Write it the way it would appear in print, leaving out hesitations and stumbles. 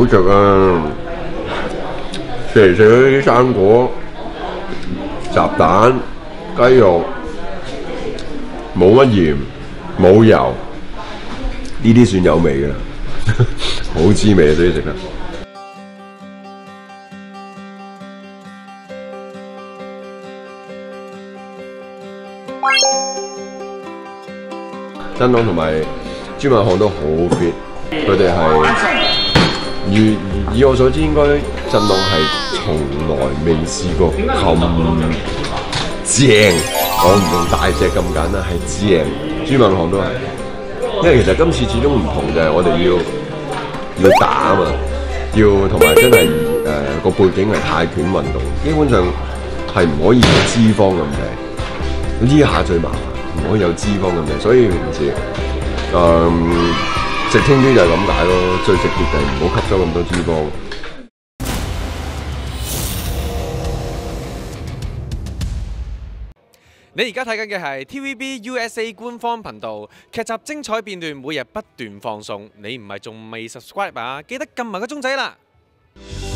好食啊！食嚟食去啲生果、雜蛋、雞肉，冇乜鹽，冇油，呢啲算有味嘅啦，好滋味啊！所以食得。振朗同埋朱文漢都好 fit， 佢哋係以我所知，應該振朗係從來未試過咁正。我唔用大隻咁簡單，係正。朱文漢都係，因為其實今次始終唔同就係我哋要打啊嘛，要同埋真係個背景係泰拳運動，基本上係唔可以有脂肪咁滯。呢下最麻煩，唔可以有脂肪咁滯，所以平時食清啲就係咁解咯。最直接就係唔好吸收咁多脂肪。 你而家睇緊嘅係 TVB USA 官方頻道，劇集精彩片段每日不斷放送。你唔係仲未 subscribe 啊？記得撳埋個鐘仔啦！